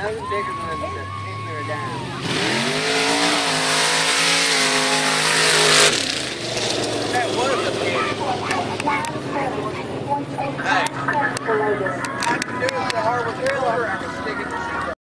That was bigger than a penny or a dime.